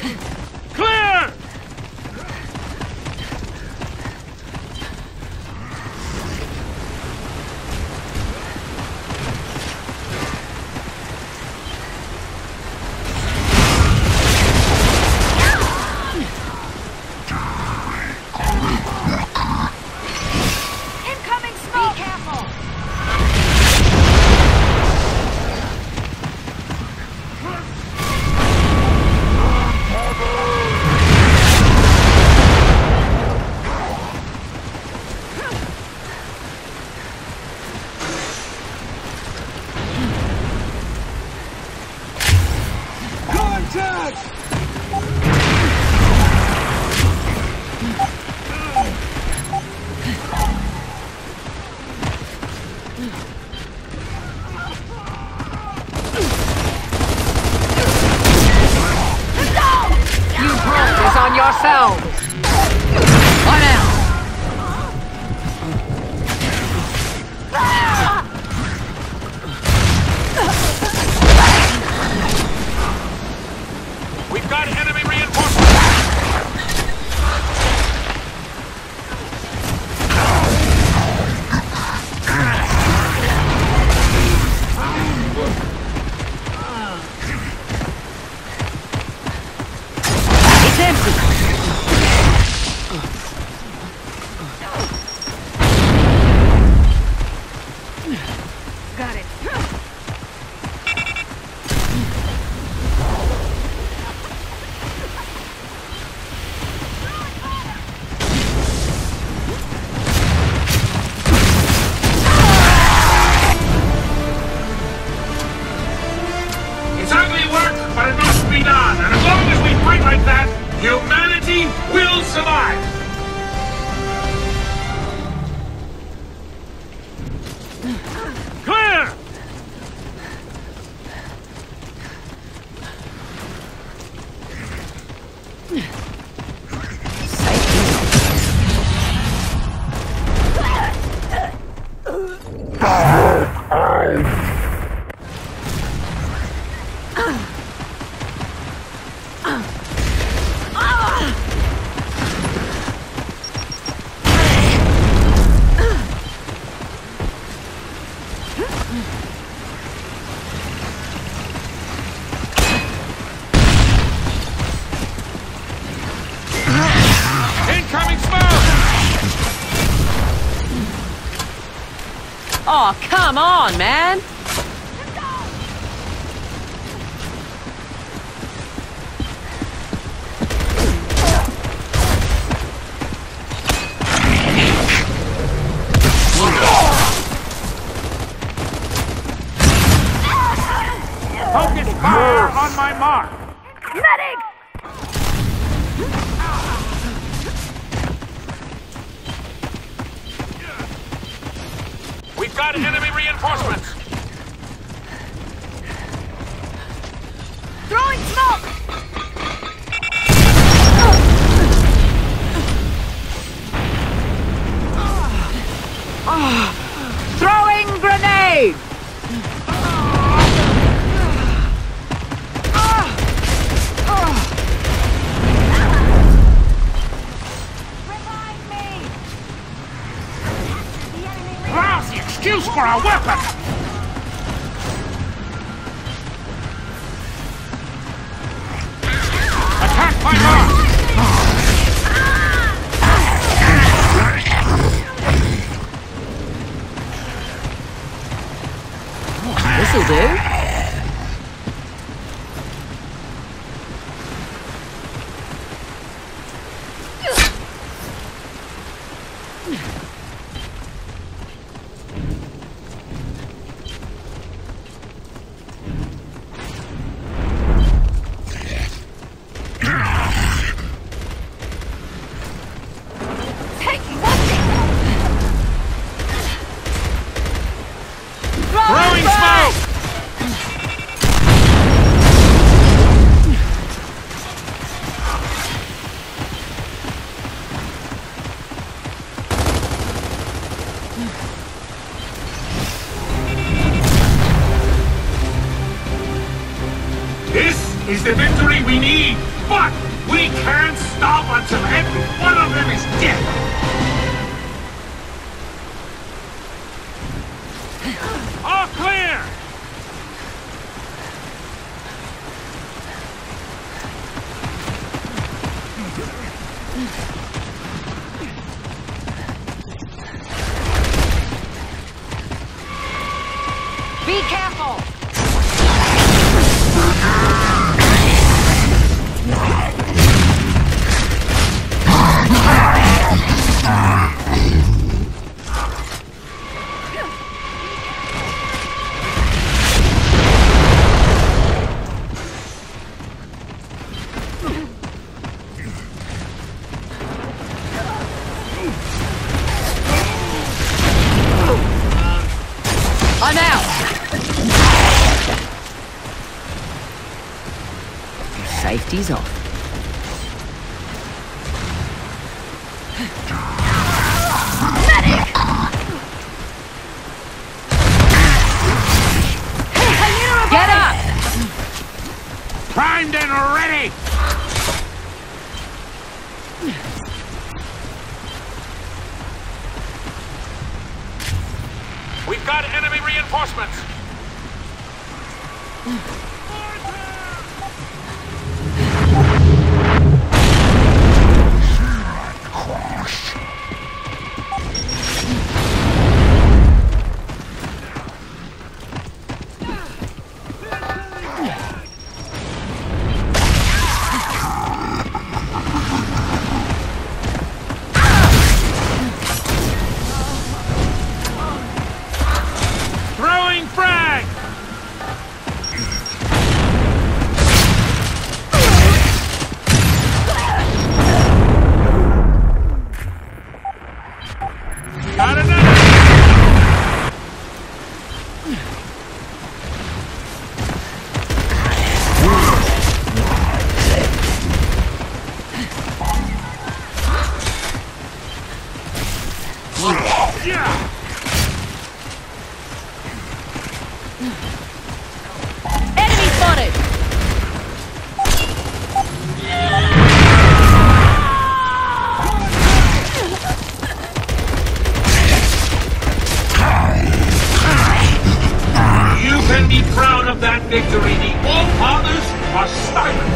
Clear! Incoming smoke! Be careful! On yourselves! On out! We've got enemy reinforcements! It's empty! Got it. It's ugly work, but it must be done. And as long as we fight like that, humanity will survive. Clear! Incoming smoke! Oh, come on, man! Focus fire on my mark! Medic! We've got enemy reinforcements! Throwing smoke! Throwing grenade! Revive me! The enemy Lousy excuse for a weapon! Attack my mark! This'll do. is the victory we need, but we can't stop until every one of them is dead. All clear! Be careful! I'm out! Safety's off. Get up! Primed and ready! We've got enemy reinforcements! Throwing frag! Got another! Yeah! Enemy spotted! You can be proud of that victory. The All-Fathers are silent.